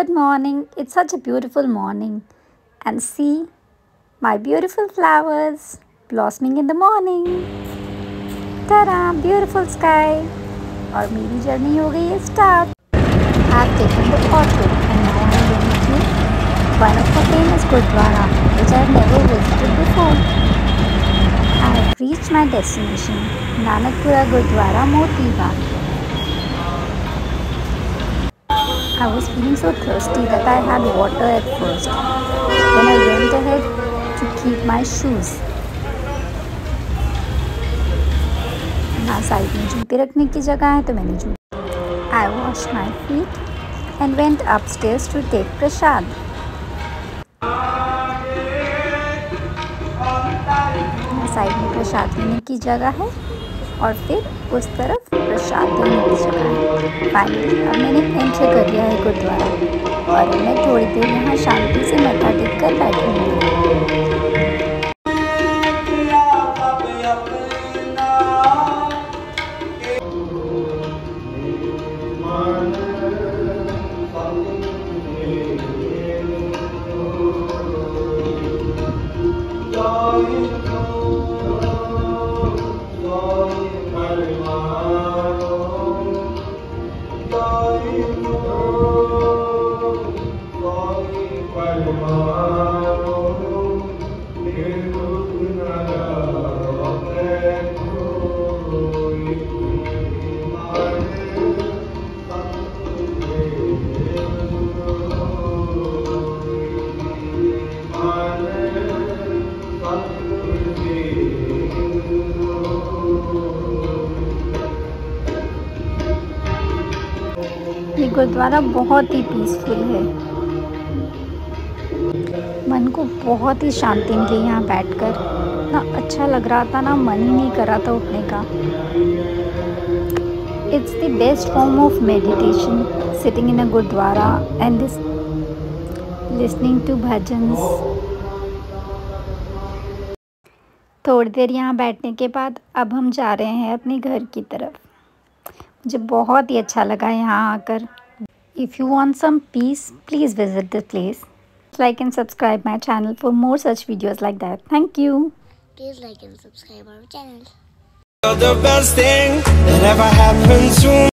Good morning. It's such a beautiful morning. And see my beautiful flowers blossoming in the morning. Ta-da! Beautiful sky. और मेरी journey हो गई है start. I've taken the auto and now I'm going to one of the famous Gurdwara which I've never visited before. I've reached my destination, Nanakpura Gurdwara, Moti Bagh. I was feeling so thirsty that I had water at first. Then I went ahead to keep my shoes. यहाँ side में जूते रखने की जगह है तो मैंने जूते. I washed my feet and went upstairs to take prasad. यहाँ साइड में प्रसाद लेने की जगह है और फिर उस तरफ प्रसाद देने की जगह है. फाइनली अब मैंने एंटर कर लिया है गुरुद्वारा और मैं थोड़ी देर यहाँ शांति से मत्था टेक कर बैठूँगी. ये गुरुद्वारा बहुत ही पीसफुल है. मन को बहुत ही शांति मिली यहाँ बैठकर. ना अच्छा लग रहा था, ना मन ही नहीं कर रहा था उठने का. It's the best form of meditation, sitting in a gurudwara and this listening to bhajans. थोड़ी देर यहाँ बैठने के बाद अब हम जा रहे हैं अपने घर की तरफ. मुझे बहुत ही अच्छा लगा यहाँ आकर. If you want some peace, please visit this place. Like and subscribe my channel for more such videos like that. Thank you. Please like and subscribe our channel. The best thing that ever happened to me.